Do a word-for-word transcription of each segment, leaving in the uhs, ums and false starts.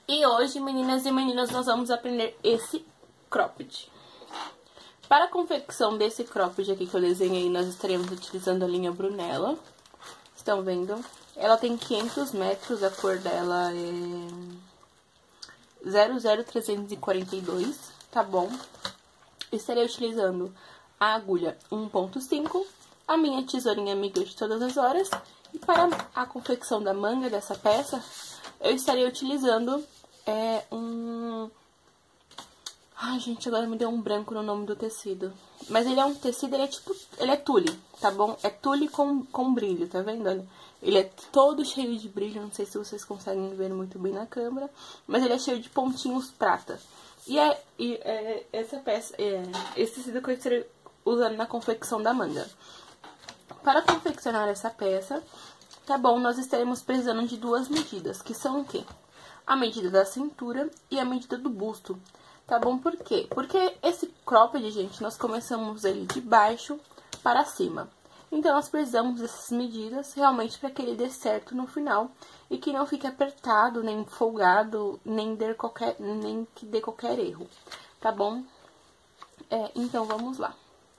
E hoje, meninas e meninos, nós vamos aprender esse cropped. Para a confecção desse cropped aqui que eu desenhei, nós estaremos utilizando a linha Brunella. Estão vendo? Ela tem quinhentos metros, a cor dela é zero zero trezentos e quarenta e dois, tá bom? Estarei utilizando a agulha um ponto cinco, a minha tesourinha amiga de todas as horas. E para a confecção da manga dessa peça, eu estarei utilizando é, um... Ai, gente, agora me deu um branco no nome do tecido. Mas ele é um tecido, ele é tipo... Ele é tule, tá bom? É tule com, com brilho, tá vendo? Olha, ele é todo cheio de brilho, não sei se vocês conseguem ver muito bem na câmera. Mas ele é cheio de pontinhos prata. E é, e é essa peça, é, esse tecido que eu estarei usando na confecção da manga. Para confeccionar essa peça, tá bom, nós estaremos precisando de duas medidas, que são o quê? A medida da cintura e a medida do busto, tá bom? Por quê? Porque esse cropped, gente, nós começamos ele de baixo para cima. Então, nós precisamos dessas medidas realmente para que ele dê certo no final e que não fique apertado, nem folgado, nem, dê qualquer, nem que dê qualquer erro, tá bom? É, então, vamos lá.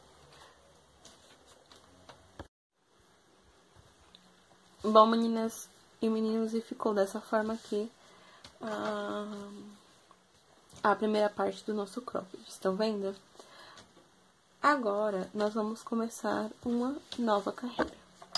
Bom, meninas e meninos, e ficou dessa forma aqui a, a primeira parte do nosso cropped, estão vendo? Agora, nós vamos começar uma nova carreira.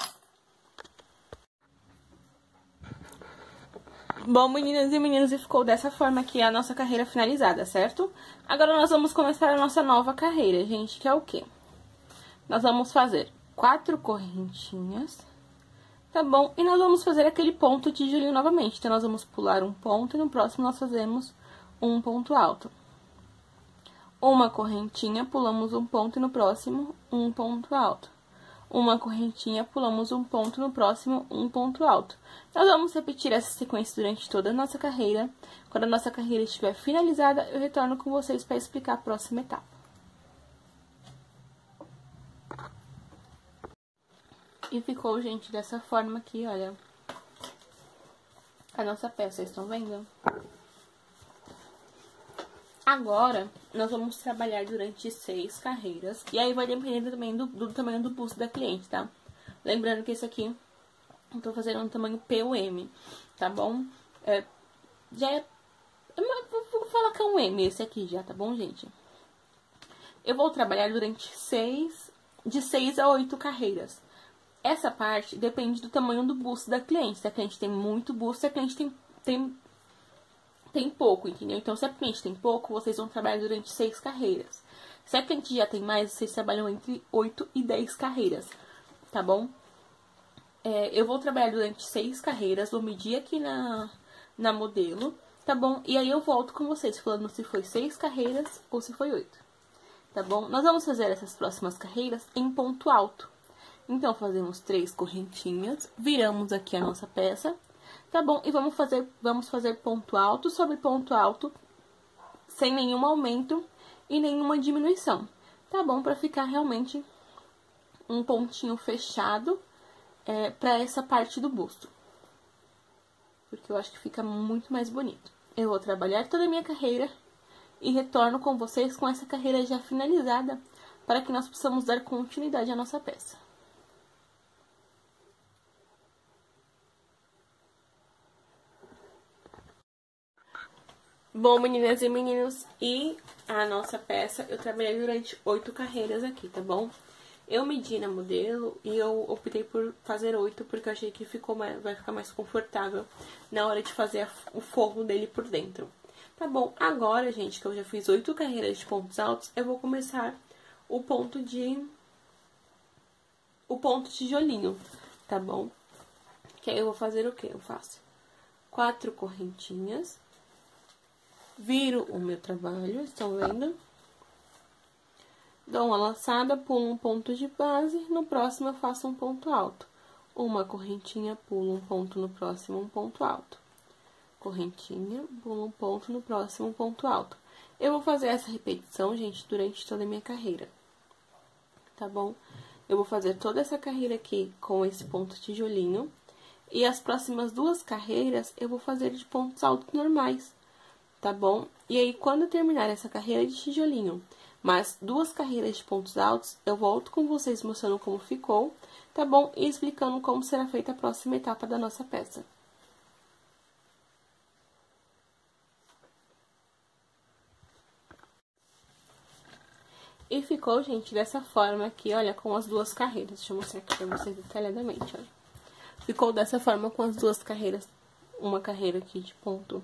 Bom, meninas e meninos, e ficou dessa forma aqui a nossa carreira finalizada, certo? Agora, nós vamos começar a nossa nova carreira, gente, que é o quê? Nós vamos fazer quatro correntinhas... Tá bom? E nós vamos fazer aquele ponto de tijolinho novamente. Então, nós vamos pular um ponto e no próximo nós fazemos um ponto alto. Uma correntinha, pulamos um ponto e no próximo, um ponto alto. Uma correntinha, pulamos um ponto e no próximo, um ponto alto. Nós vamos repetir essa sequência durante toda a nossa carreira. Quando a nossa carreira estiver finalizada, eu retorno com vocês para explicar a próxima etapa. E ficou, gente, dessa forma aqui, olha, a nossa peça, vocês estão vendo? Agora, nós vamos trabalhar durante seis carreiras, e aí vai depender também do, do tamanho do busto da cliente, tá? Lembrando que esse aqui, eu tô fazendo um tamanho P ou M, tá bom? É, já é, vou falar que é um M esse aqui já, tá bom, gente? Eu vou trabalhar durante seis, de seis a oito carreiras. Essa parte depende do tamanho do busto da cliente. Se a cliente tem muito busto, se a cliente tem, tem, tem pouco, entendeu? Então, se a cliente tem pouco, vocês vão trabalhar durante seis carreiras. Se a cliente já tem mais, vocês trabalham entre oito e dez carreiras, tá bom? É, eu vou trabalhar durante seis carreiras, vou medir aqui na, na modelo, tá bom? E aí eu volto com vocês, falando se foi seis carreiras ou se foi oito, tá bom? Nós vamos fazer essas próximas carreiras em ponto alto. Então, fazemos três correntinhas, viramos aqui a nossa peça, tá bom? E vamos fazer, vamos fazer ponto alto sobre ponto alto, sem nenhum aumento e nenhuma diminuição, tá bom? Pra ficar realmente um pontinho fechado é, pra essa parte do busto. Porque eu acho que fica muito mais bonito. Eu vou trabalhar toda a minha carreira e retorno com vocês com essa carreira já finalizada, para que nós possamos dar continuidade à nossa peça. Bom, meninas e meninos, e a nossa peça, eu trabalhei durante oito carreiras aqui, tá bom? Eu medi na modelo e eu optei por fazer oito, porque eu achei que ficou mais, vai ficar mais confortável na hora de fazer a, o forro dele por dentro. Tá bom? Agora, gente, que eu já fiz oito carreiras de pontos altos, eu vou começar o ponto de... o ponto tijolinho, tá bom? Que aí eu vou fazer o quê? Eu faço quatro correntinhas... Viro o meu trabalho, estão vendo? Dou uma laçada, pulo um ponto de base, no próximo eu faço um ponto alto. Uma correntinha, pulo um ponto no próximo, um ponto alto. Correntinha, pulo um ponto no próximo, um ponto alto. Eu vou fazer essa repetição, gente, durante toda a minha carreira, tá bom? Eu vou fazer toda essa carreira aqui com esse ponto tijolinho. E as próximas duas carreiras eu vou fazer de pontos altos normais. tá bom? E aí, quando eu terminar essa carreira de tijolinho, mais duas carreiras de pontos altos, eu volto com vocês mostrando como ficou, tá bom? E explicando como será feita a próxima etapa da nossa peça. E ficou, gente, dessa forma aqui, olha, com as duas carreiras. Deixa eu mostrar aqui pra vocês detalhadamente, olha. Ficou dessa forma com as duas carreiras, uma carreira aqui de ponto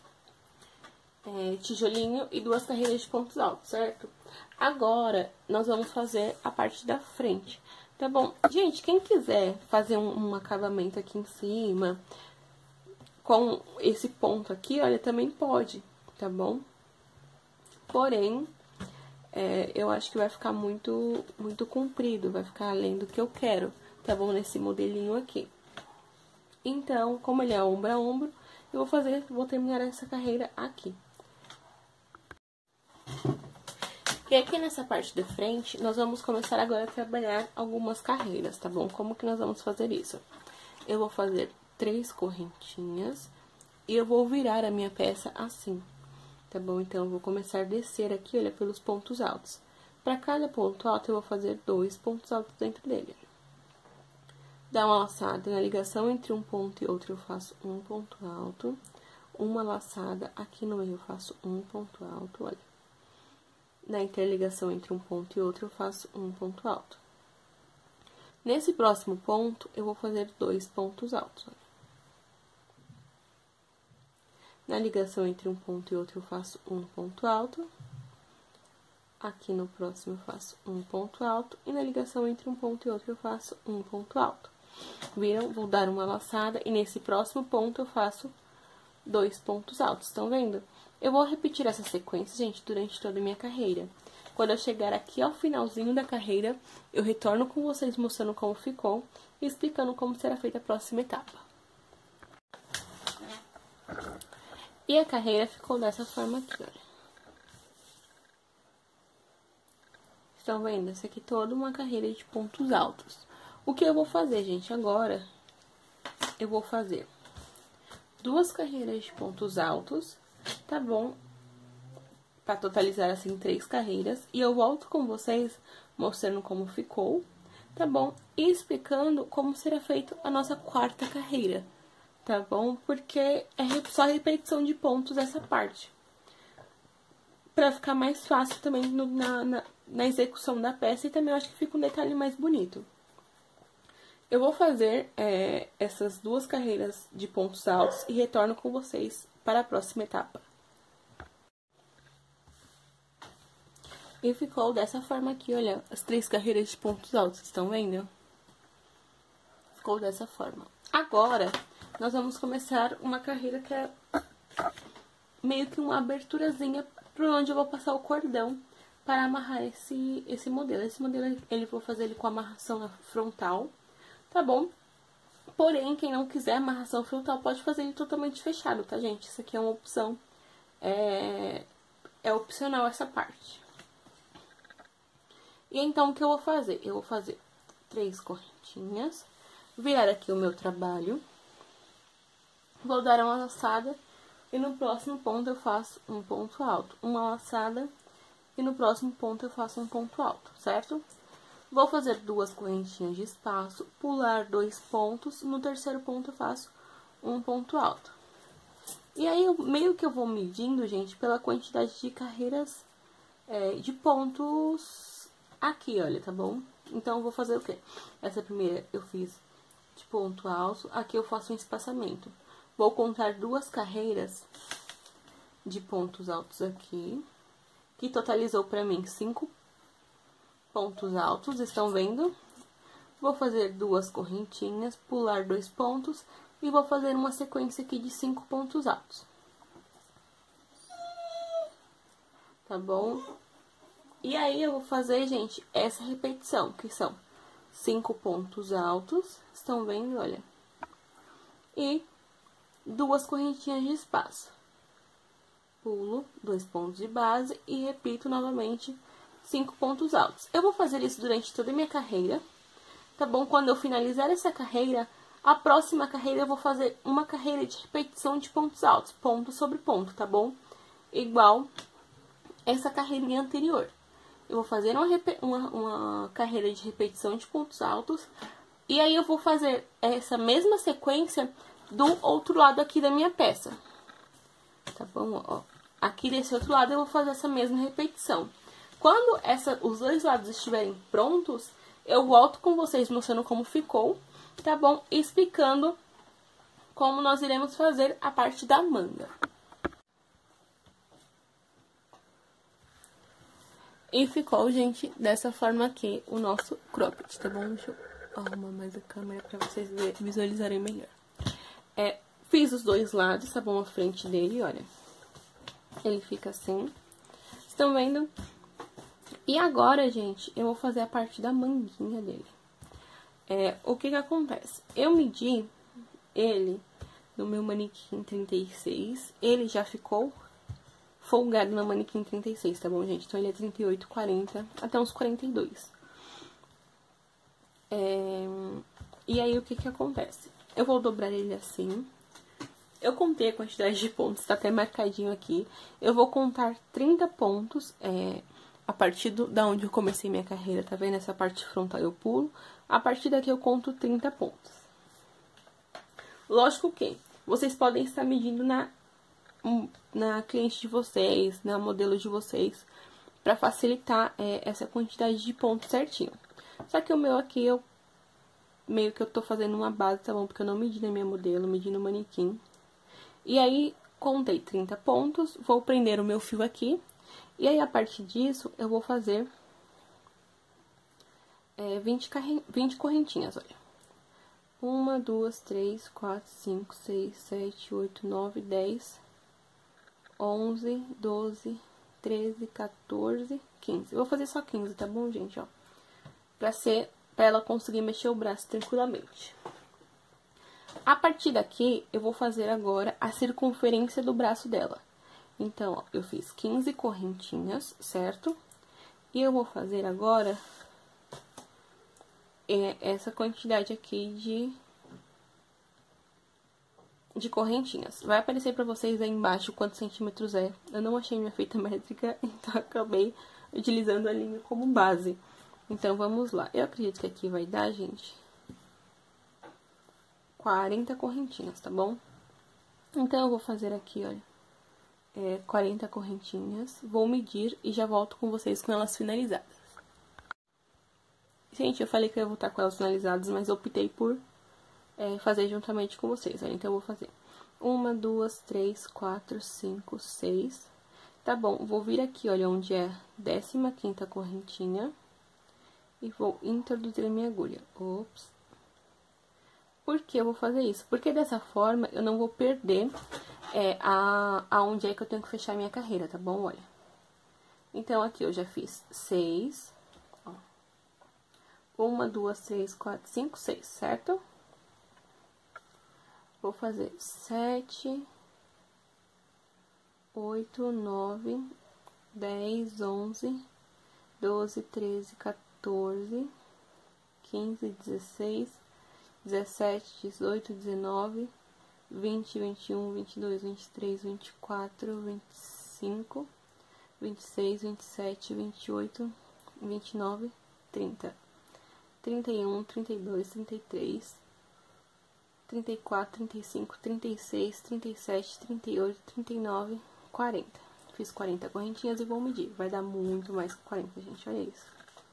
é, tijolinho e duas carreiras de pontos altos, certo? Agora, nós vamos fazer a parte da frente, tá bom? Gente, quem quiser fazer um, um acabamento aqui em cima, com esse ponto aqui, olha, também pode, tá bom? Porém, é, eu acho que vai ficar muito, muito comprido, vai ficar além do que eu quero, tá bom? Nesse modelinho aqui. Então, como ele é ombro a ombro, eu vou fazer, vou terminar essa carreira aqui. E aqui nessa parte da frente, nós vamos começar agora a trabalhar algumas carreiras, tá bom? Como que nós vamos fazer isso? Eu vou fazer três correntinhas e eu vou virar a minha peça assim, tá bom? Então, eu vou começar a descer aqui, olha, pelos pontos altos. Para cada ponto alto, eu vou fazer dois pontos altos dentro dele. Dá uma laçada na ligação entre um ponto e outro, eu faço um ponto alto. Uma laçada aqui no meio, eu faço um ponto alto, olha. Na interligação entre um ponto e outro, eu faço um ponto alto. Nesse próximo ponto, eu vou fazer dois pontos altos, olha. Na ligação entre um ponto e outro, eu faço um ponto alto. Aqui no próximo, eu faço um ponto alto. E na ligação entre um ponto e outro, eu faço um ponto alto. Viram? Vou dar uma laçada e nesse próximo ponto eu faço dois pontos altos, estão vendo? Eu vou repetir essa sequência, gente, durante toda a minha carreira. Quando eu chegar aqui ao finalzinho da carreira, eu retorno com vocês mostrando como ficou e explicando como será feita a próxima etapa. E a carreira ficou dessa forma aqui, olha. Estão vendo? Essa aqui é toda uma carreira de pontos altos. O que eu vou fazer, gente, agora, eu vou fazer duas carreiras de pontos altos, tá bom? Pra totalizar, assim, três carreiras. E eu volto com vocês mostrando como ficou, tá bom? E explicando como será feita a nossa quarta carreira, tá bom? Porque é só repetição de pontos essa parte. Pra ficar mais fácil também no, na, na, na execução da peça e também eu acho que fica um detalhe mais bonito. Eu vou fazer é, essas duas carreiras de pontos altos e retorno com vocês para a próxima etapa. E ficou dessa forma aqui, olha, as três carreiras de pontos altos, estão vendo? Ficou dessa forma. Agora, nós vamos começar uma carreira que é meio que uma aberturazinha por onde eu vou passar o cordão para amarrar esse, esse modelo. Esse modelo, ele vou fazer ele com amarração na frontal. Tá bom? Porém, quem não quiser amarração frontal pode fazer ele totalmente fechado, tá, gente? Isso aqui é uma opção, é, é opcional essa parte. E então, o que eu vou fazer? Eu vou fazer três correntinhas, virar aqui o meu trabalho, vou dar uma laçada e no próximo ponto eu faço um ponto alto. Uma laçada e no próximo ponto eu faço um ponto alto, certo? Vou fazer duas correntinhas de espaço, pular dois pontos, no terceiro ponto eu faço um ponto alto. E aí, eu, meio que eu vou medindo, gente, pela quantidade de carreiras, é, de pontos aqui, olha, tá bom? Então, eu vou fazer o quê? Essa primeira eu fiz de ponto alto, aqui eu faço um espaçamento. Vou contar duas carreiras de pontos altos aqui, que totalizou pra mim cinco pontos altos, estão vendo? Vou fazer duas correntinhas, pular dois pontos e vou fazer uma sequência aqui de cinco pontos altos. Tá bom? E aí, eu vou fazer, gente, essa repetição, que são cinco pontos altos, estão vendo, olha? E duas correntinhas de espaço. Pulo dois pontos de base e repito novamente cinco pontos altos. Eu vou fazer isso durante toda a minha carreira, tá bom? Quando eu finalizar essa carreira, a próxima carreira eu vou fazer uma carreira de repetição de pontos altos, ponto sobre ponto, tá bom? igual essa carreirinha anterior. Eu vou fazer uma, uma, uma carreira de repetição de pontos altos. E aí eu vou fazer essa mesma sequência do outro lado aqui da minha peça. Tá bom? Ó, aqui desse outro lado eu vou fazer essa mesma repetição. Quando essa, os dois lados estiverem prontos, eu volto com vocês mostrando como ficou, tá bom? E explicando como nós iremos fazer a parte da manga. E ficou, gente, dessa forma aqui o nosso cropped, tá bom? Deixa eu arrumar mais a câmera pra vocês visualizarem melhor. É, fiz os dois lados, tá bom? A frente dele, olha. Ele fica assim. Estão vendo? E agora, gente, eu vou fazer a parte da manguinha dele. É, o que que acontece? Eu medi ele no meu manequim trinta e seis. Ele já ficou folgado no manequim trinta e seis, tá bom, gente? Então, ele é trinta e oito, quarenta, até uns quarenta e dois. É, e aí, o que que acontece? Eu vou dobrar ele assim. Eu contei a quantidade de pontos, tá até marcadinho aqui. Eu vou contar trinta pontos, é... a partir do, da onde eu comecei minha carreira, tá vendo? Essa parte frontal eu pulo. A partir daqui eu conto trinta pontos. Lógico que vocês podem estar medindo na, na cliente de vocês, na modelo de vocês, pra facilitar é, essa quantidade de pontos certinho. Só que o meu aqui, eu meio que eu tô fazendo uma base, tá bom? Porque eu não medi na minha modelo, medi no manequim. E aí, contei trinta pontos, vou prender o meu fio aqui. E aí, a partir disso, eu vou fazer é, vinte, vinte correntinhas, olha. Uma, duas, três, quatro, cinco, seis, sete, oito, nove, dez, onze, doze, treze, quatorze, quinze. Eu vou fazer só quinze, tá bom, gente, ó? Pra ser, pra ela conseguir mexer o braço tranquilamente. A partir daqui, eu vou fazer agora a circunferência do braço dela. Então, ó, eu fiz quinze correntinhas, certo? E eu vou fazer agora é, essa quantidade aqui de, de correntinhas. Vai aparecer pra vocês aí embaixo quantos centímetros é. Eu não achei minha fita métrica, então acabei utilizando a linha como base. Então, vamos lá. Eu acredito que aqui vai dar, gente, quarenta correntinhas, tá bom? Então, eu vou fazer aqui, olha. É, quarenta correntinhas, vou medir e já volto com vocês com elas finalizadas. Gente, eu falei que eu ia voltar com elas finalizadas, mas eu optei por é, fazer juntamente com vocês, olha, então eu vou fazer uma, duas, três, quatro, cinco, seis, tá bom, vou vir aqui, olha, onde é décima quinta correntinha e vou introduzir a minha agulha, ops. Por que eu vou fazer isso? Porque dessa forma eu não vou perder é, a, aonde é que eu tenho que fechar a minha carreira, tá bom? Olha. Então, aqui eu já fiz seis. Ó. Uma, duas, três, quatro, cinco, seis, certo? Vou fazer sete, oito, nove, dez, onze, doze, treze, quatorze, quinze, dezesseis, dezessete, dezoito, dezenove, vinte, vinte e um, vinte e dois, vinte e três, vinte e quatro, vinte e cinco, vinte e seis, vinte e sete, vinte e oito, vinte e nove, trinta. trinta e um, trinta e dois, trinta e três, trinta e quatro, trinta e cinco, trinta e seis, trinta e sete, trinta e oito, trinta e nove, quarenta. Fiz quarenta correntinhas e vou medir. Vai dar muito mais que quarenta, gente. Olha isso.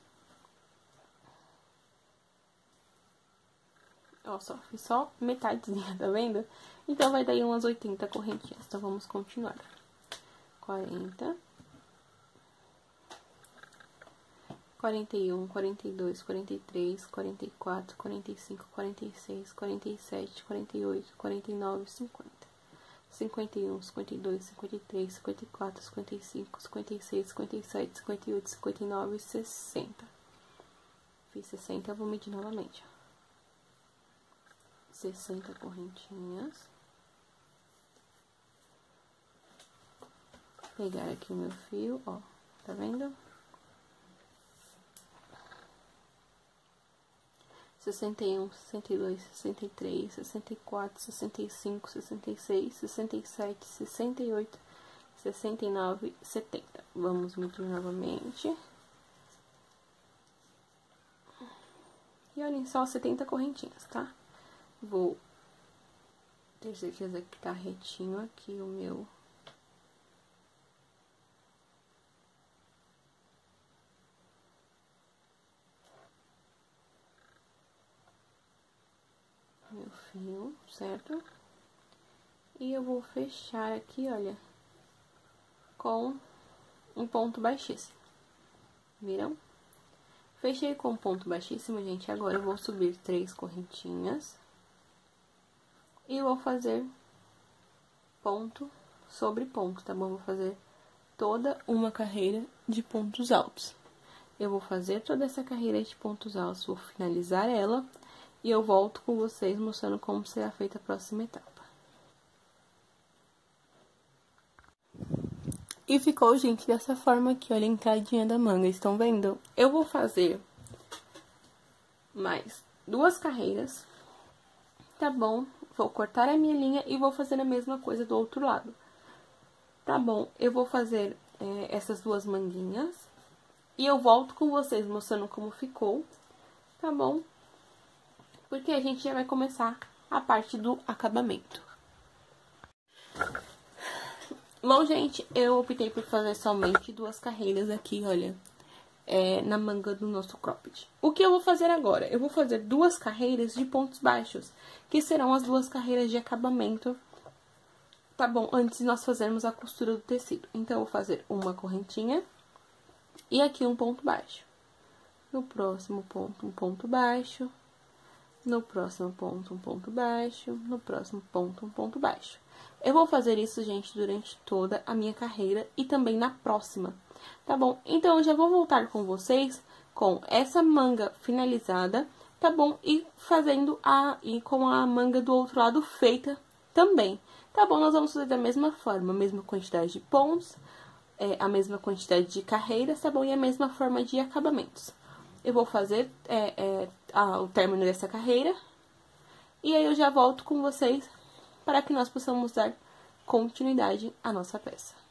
Ó, só, fiz só metadezinha, tá vendo? Então, vai dar aí umas oitenta correntinhas. Então, vamos continuar. quarenta. quarenta e um, quarenta e dois, quarenta e três, quarenta e quatro, quarenta e cinco, quarenta e seis, quarenta e sete, quarenta e oito, quarenta e nove, cinquenta. cinquenta e um, cinquenta e dois, cinquenta e três, cinquenta e quatro, cinquenta e cinco, cinquenta e seis, cinquenta e sete, cinquenta e oito, cinquenta e nove, sessenta. Fiz sessenta, eu vou medir novamente, ó. sessenta correntinhas. Pegar aqui o meu fio, ó, tá vendo? sessenta e um, sessenta e dois, sessenta e três, sessenta e quatro, sessenta e cinco, sessenta e seis, sessenta e sete, sessenta e oito, sessenta e nove reais e setenta centavos. Vamos medir novamente. E olhem só, setenta correntinhas, tá? Vou ter certeza que tá retinho aqui o meu... meu fio, certo? E eu vou fechar aqui, olha, com um ponto baixíssimo. Viram? Fechei com um ponto baixíssimo, gente. Agora eu vou subir três correntinhas. E vou fazer ponto sobre ponto, tá bom? Vou fazer toda uma carreira de pontos altos. Eu vou fazer toda essa carreira de pontos altos, vou finalizar ela. E eu volto com vocês mostrando como será feita a próxima etapa. E ficou, gente, dessa forma aqui, olha a entradinha da manga, estão vendo? Eu vou fazer mais duas carreiras, tá bom? Vou cortar a minha linha e vou fazer a mesma coisa do outro lado. Tá bom? Eu vou fazer é, essas duas manguinhas e eu volto com vocês mostrando como ficou, tá bom? Porque a gente já vai começar a parte do acabamento. Bom, gente, eu optei por fazer somente duas carreiras aqui, olha, é, na manga do nosso cropped. O que eu vou fazer agora? Eu vou fazer duas carreiras de pontos baixos, que serão as duas carreiras de acabamento, tá bom? Antes de nós fazermos a costura do tecido. Então, eu vou fazer uma correntinha e aqui um ponto baixo. No próximo ponto, um ponto baixo. No próximo ponto, um ponto baixo. No próximo ponto, um ponto baixo. Eu vou fazer isso, gente, durante toda a minha carreira e também na próxima, tá bom? Então, eu já vou voltar com vocês com essa manga finalizada, tá bom? E fazendo a... e com a manga do outro lado feita também, tá bom? Nós vamos fazer da mesma forma, a mesma quantidade de pontos, é, a mesma quantidade de carreiras, tá bom? E a mesma forma de acabamentos. Eu vou fazer é, é, a, o término dessa carreira e aí eu já volto com vocês para que nós possamos dar continuidade à nossa peça.